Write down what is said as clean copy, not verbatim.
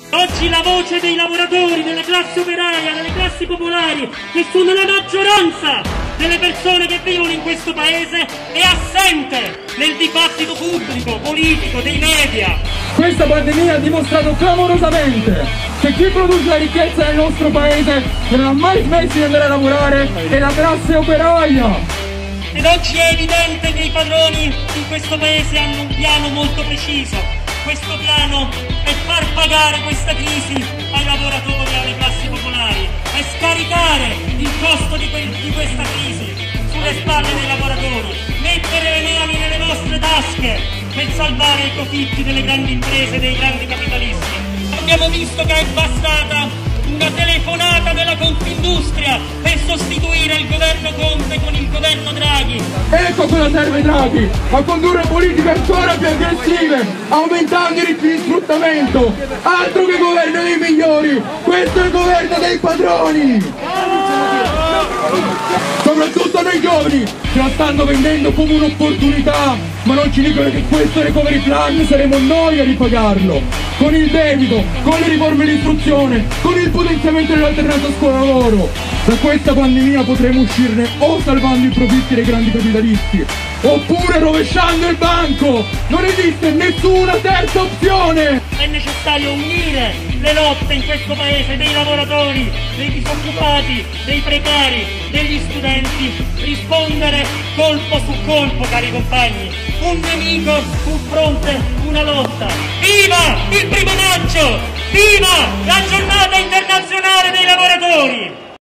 Oggi la voce dei lavoratori, della classe operaia, delle classi popolari, che sono la maggioranza delle persone che vivono in questo paese, è assente nel dibattito pubblico, politico, dei media. Questa pandemia ha dimostrato clamorosamente che chi produce la ricchezza nel nostro paese e non ha mai smesso di andare a lavorare è la classe operaia. Ed oggi è evidente che i padroni in questo paese hanno un piano molto preciso. Questo piano è far pagare questa crisi ai lavoratori e alle classi popolari, è scaricare il costo di questa crisi sulle spalle dei lavoratori, mettere le mani nelle vostre tasche per salvare i profitti delle grandi imprese e dei grandi capitalisti. Abbiamo visto che è bastata una telefonata della Confindustria per sostituire il governo Conte con il governo Draghi. Ecco cosa serve Draghi, a condurre politiche ancora più aggressive, aumentando i ritmi di sfruttamento. Altro che governo dei migliori, questo è il governo dei padroni. Soprattutto noi giovani ce la stanno vendendo come un'opportunità, ma non ci dicono che questo recovery plan saremo noi a ripagarlo, con il debito, con le riforme dell'istruzione, con il potenziamento dell'alternanza scuola-lavoro. Da questa pandemia potremo uscirne o salvando i profitti dei grandi capitalisti, oppure rovesciando il banco. Non esiste nessuna terza opzione. È necessario unire le lotte in questo paese dei lavoratori, dei disoccupati, dei precari, degli studenti, rispondere colpo su colpo, cari compagni. Un nemico, un fronte, una lotta. Viva il 1° maggio! Viva la giornata internazionale dei lavoratori!